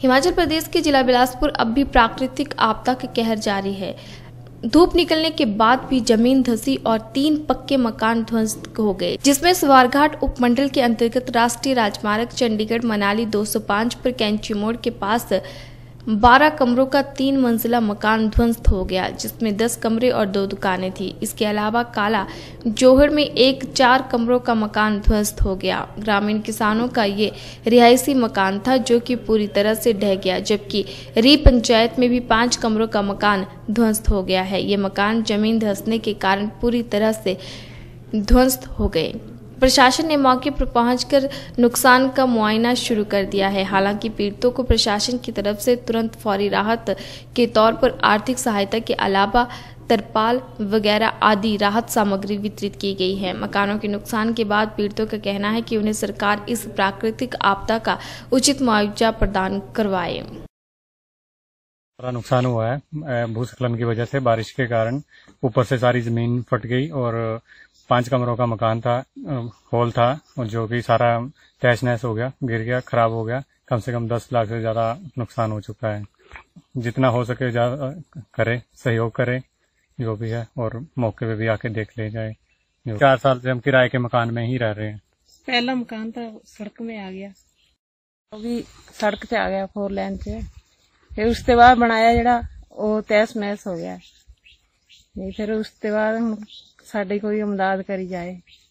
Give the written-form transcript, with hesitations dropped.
हिमाचल प्रदेश के जिला बिलासपुर अब भी प्राकृतिक आपदा के कहर जारी है। धूप निकलने के बाद भी जमीन धंसी और 3 पक्के मकान ध्वस्त हो गए, जिसमें सवारघाट उपमंडल के अंतर्गत राष्ट्रीय राजमार्ग चंडीगढ़ मनाली 205 पर कैंची मोड़ के पास 12 कमरों का 3 मंजिला मकान ध्वस्त हो गया, जिसमें 10 कमरे और 2 दुकानें थी। इसके अलावा काला जोहड़ में एक 4 कमरों का मकान ध्वस्त हो गया। ग्रामीण किसानों का ये रिहायशी मकान था जो कि पूरी तरह से ढह गया, जबकि री पंचायत में भी 5 कमरों का मकान ध्वस्त हो गया है। ये मकान जमीन धंसने के कारण पूरी तरह से ध्वस्त हो गए। प्रशासन ने मौके पर पहुंचकर नुकसान का मुआयना शुरू कर दिया है। हालांकि पीड़ितों को प्रशासन की तरफ से तुरंत फौरी राहत के तौर पर आर्थिक सहायता के अलावा तरपाल वगैरह आदि राहत सामग्री वितरित की गई है। मकानों के नुकसान के बाद पीड़ितों का कहना है कि उन्हें सरकार इस प्राकृतिक आपदा का उचित मुआवजा प्रदान करवाए। नुकसान हुआ है भूस्खलन की वजह से, बारिश के कारण ऊपर से सारी जमीन फट गई और 5 कमरों का मकान था, हॉल था, जो कि सारा तहस नहस हो गया, गिर गया, खराब हो गया। कम से कम 10 लाख से ज्यादा नुकसान हो चुका है। जितना हो सके करे, सहयोग करे जो भी है, और मौके पे भी आके देख ले जाए। 4 साल से हम किराए के मकान में ही रह रहे हैं। पहला मकान था सड़क में आ गया, अभी सड़क से आ गया 4 लाइन से। फिर उसके बाद बनाया जड़ा वो तहस महस हो गया। फिर उसके बाद साड़ी कोई इमदाद करी जाए।